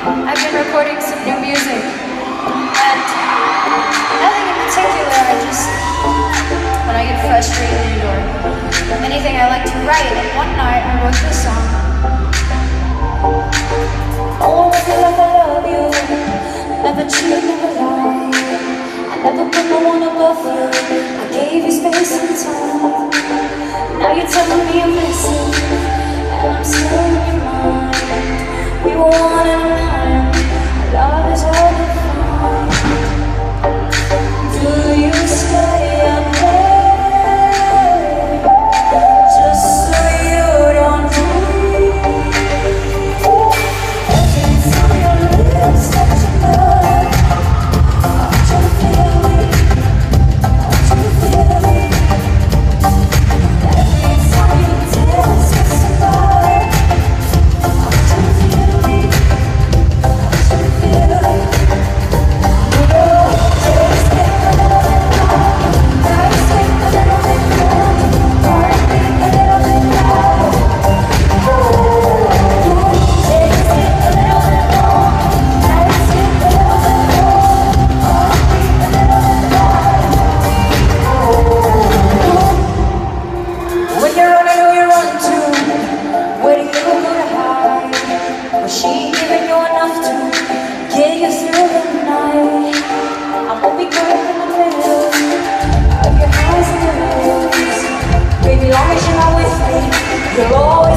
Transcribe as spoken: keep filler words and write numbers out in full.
I've been recording some new music, and nothing in particular. I just, when I get frustrated or anything, I like to write. And one night I wrote this song. I wanna feel like I love you, never cheat, never lie. I never put no one above you. I gave you space and time. Now you're telling me I'm missing, and I'm still in your mind. We were one in a million. Love is hard to find. Do you stay up there just so you don't leave? Every time your lips touch mine, I try to feel it, I try to feel it. Every time you dance with somebody, I try to feel it, I try to feel it. When you're running, who you run to? Where do you go to hide? Was she giving you enough to get you through the night? I won't be good in the middle of your highs and your lows. Baby, long as you're not with me, you'll always